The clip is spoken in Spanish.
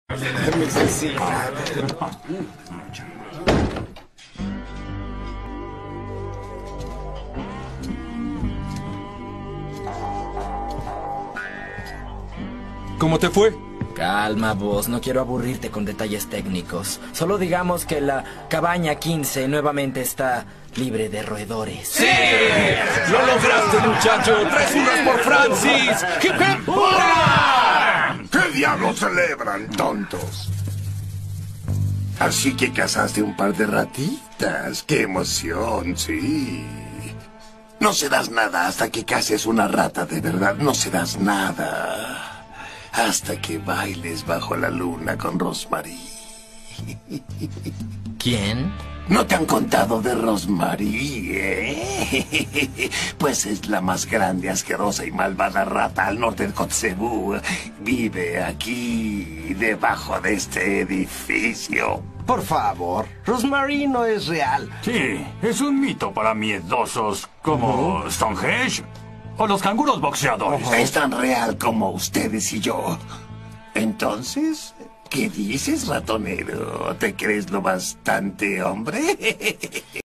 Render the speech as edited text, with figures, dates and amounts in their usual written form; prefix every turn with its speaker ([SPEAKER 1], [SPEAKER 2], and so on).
[SPEAKER 1] Muy sencillo.
[SPEAKER 2] ¿Cómo te fue?
[SPEAKER 3] Calma, vos. No quiero aburrirte con detalles técnicos. Solo digamos que la cabaña 15 nuevamente está libre de roedores.
[SPEAKER 2] ¡Sí! ¡Lo lograste, muchacho! ¡Tres unas por Francis! ¡Hip, hip, hurra!
[SPEAKER 4] ¿Qué diablos celebran, tontos? Así que cazaste un par de ratitas. ¡Qué emoción, sí! No serás nada hasta que cases una rata de verdad. No serás nada hasta que bailes bajo la luna con Rosemary.
[SPEAKER 3] ¿Quién?
[SPEAKER 4] ¿No te han contado de Rosemary, Pues es la más grande, asquerosa y malvada rata al norte de Kotzebue. Vive aquí, debajo de este edificio.
[SPEAKER 5] Por favor, Rosemary no es real.
[SPEAKER 6] Sí, es un mito para miedosos como Stonehenge o los canguros boxeadores.
[SPEAKER 4] Es tan real como ustedes y yo. Entonces, ¿qué dices, ratonero? ¿Te crees lo bastante hombre?